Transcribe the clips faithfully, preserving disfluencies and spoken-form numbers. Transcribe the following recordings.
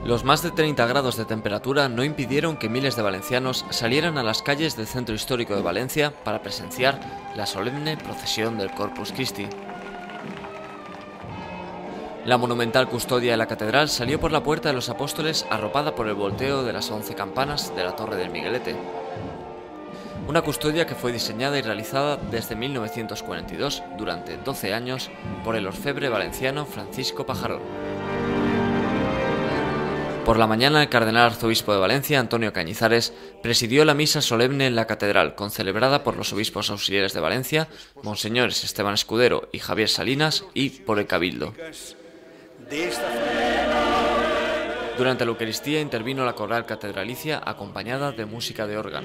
Los más de treinta grados de temperatura no impidieron que miles de valencianos salieran a las calles del centro histórico de Valencia para presenciar la solemne procesión del Corpus Christi. La monumental custodia de la catedral salió por la Puerta de los Apóstoles arropada por el volteo de las once campanas de la Torre del Miguelete. Una custodia que fue diseñada y realizada desde mil novecientos cuarenta y dos, durante doce años, por el orfebre valenciano Francisco Pajarón. Por la mañana, el cardenal arzobispo de Valencia, Antonio Cañizares, presidió la misa solemne en la catedral, concelebrada por los obispos auxiliares de Valencia, monseñores Esteban Escudero y Javier Salinas, y por el Cabildo. Durante la Eucaristía intervino la coral catedralicia acompañada de música de órgano.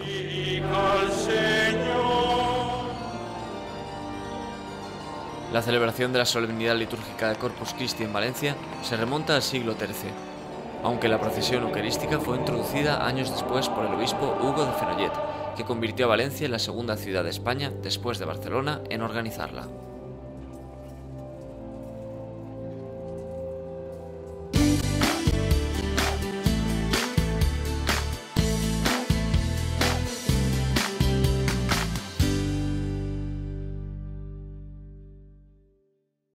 La celebración de la solemnidad litúrgica de Corpus Christi en Valencia se remonta al siglo trece, aunque la procesión eucarística fue introducida años después por el obispo Hugo de Fenollet, que convirtió a Valencia en la segunda ciudad de España, después de Barcelona, en organizarla.